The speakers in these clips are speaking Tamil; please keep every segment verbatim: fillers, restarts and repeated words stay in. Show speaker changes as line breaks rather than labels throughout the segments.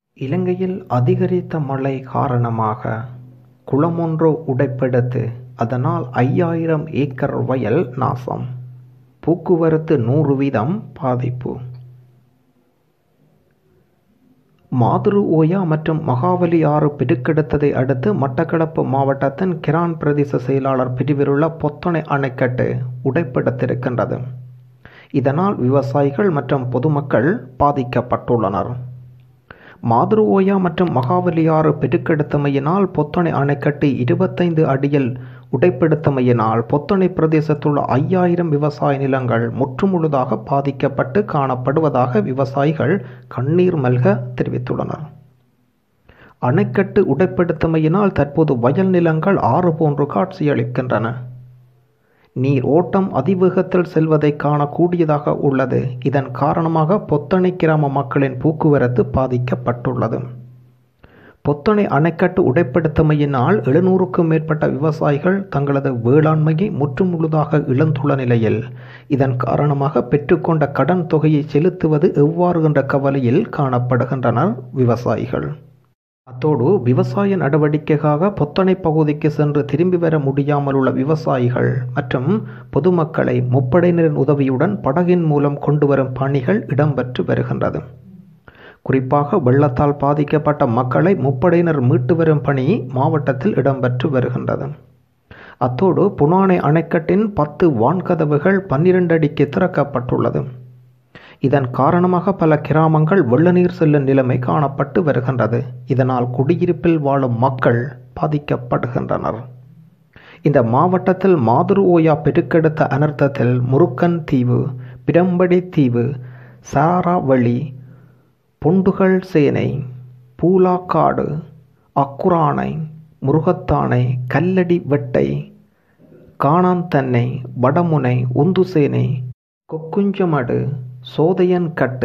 இலங்கையில் அதிகரித்த மழை காரணமாக குளமொன்று உடைப்பெடுத்து அதனால் ஐயாயிரம் ஏக்கர் வயல் நாசம். போக்குவரத்து நூறு வீதம் பாதிப்பு. மாதுரு ஓயா மற்றும் மகாவலி ஆறு பெருக்கெடுத்ததை அடுத்து மட்டக்களப்பு மாவட்டத்தின் கிரான் பிரதேச செயலாளர் பிரிவிலுள்ள பொத்தனை அணைக்கட்டு உடைப்பெடுத்திருக்கின்றது. இதனால் விவசாயிகள் மற்றும் பொதுமக்கள் பாதிக்கப்பட்டுள்ளனர். மாதுரு ஓயா மற்றும் மகாவலி ஆறு பெருக்கெடுத்தமையினால் பொத்தனை அணைக்கட்டு இருபத்தைந்து அடியில் உடைப்பெடுத்தமையினால் பொத்தனை பிரதேசத்துள்ள ஐயாயிரம் விவசாய நிலங்கள் முற்றுமுழுதாக பாதிக்கப்பட்டு காணப்படுவதாக விவசாயிகள் கண்ணீர் மல்க தெரிவித்துள்ளனர். அணைக்கட்டு உடைப்பெடுத்தமையினால் தற்போது வயல் நிலங்கள் ஆறு போன்று காட்சியளிக்கின்றன. நீர் ஓட்டம் அதிவேகத்தில் செல்வதை காணக்கூடியதாக உள்ளது. இதன் காரணமாக பொத்தனை கிராம மக்களின் போக்குவரத்து பாதிக்கப்பட்டுள்ளது. பொத்தனை அணைக்கட்டு உடைப்படுத்தமையினால் எழுநூறுக்கும் மேற்பட்ட விவசாயிகள் தங்களது வேளாண்மையை முற்றுமுழுதாக இழந்துள்ள நிலையில் இதன் காரணமாக பெற்றுக்கொண்ட கடன் தொகையை செலுத்துவது எவ்வாறு என்ற கவலையில் காணப்படுகின்றனர் விவசாயிகள். அத்தோடு விவசாய நடவடிக்கைக்காக பொத்தனை பகுதிக்கு சென்று திரும்பி வர முடியாமல் உள்ள விவசாயிகள் மற்றும் பொதுமக்களை முப்படையினரின் உதவியுடன் படகின் மூலம் கொண்டு வரும் பணிகள் இடம்பெற்று வருகின்றது. குறிப்பாக வெள்ளத்தால் பாதிக்கப்பட்ட மக்களை முப்படையினர் மீட்டு வரும் பணி மாவட்டத்தில் இடம்பெற்று வருகின்றது. அத்தோடு புனானை அணைக்கட்டின் பத்து வான்கதவுகள் பன்னிரண்டு அடிக்கு திறக்கப்பட்டுள்ளது. இதன் காரணமாக பல கிராமங்கள் வெள்ள நீர் செல்லும் நிலைமை காணப்பட்டு வருகின்றது. இதனால் குடியிருப்பில் வாழும் மக்கள் பாதிக்கப்படுகின்றனர். இந்த மாவட்டத்தில் மாதுரு ஓயா பெருக்கெடுத்த அனர்த்தத்தில் முருக்கன் தீவு, பிரம்படி தீவு, சாராவளி, பொண்டுகள் சேனை, பூலாக்காடு, அக்குரானை, முருகத்தானை, கல்லடி வெட்டை, காணாந்தன்னை, வடமுனை, உந்துசேனை, கொக்குஞ்சமடு, சோதையன் கட்டு,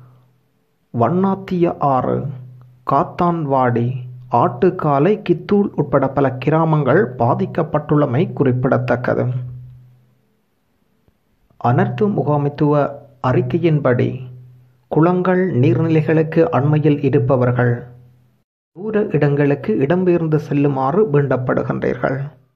வண்ணாத்திய ஆறு, காத்தான்வாடி, ஆட்டுக்காலை, கித்தூல் உட்பட பல கிராமங்கள் பாதிக்கப்பட்டுள்ளமை குறிப்பிடத்தக்கது. அனர்த்த முகாமைத்துவ அறிக்கையின்படி குளங்கள் நீர்நிலைகளுக்கு அண்மையில் இருப்பவர்கள் தூர இடங்களுக்கு இடம்பெயர்ந்து செல்லுமாறு வேண்டப்படுகின்றீர்கள்.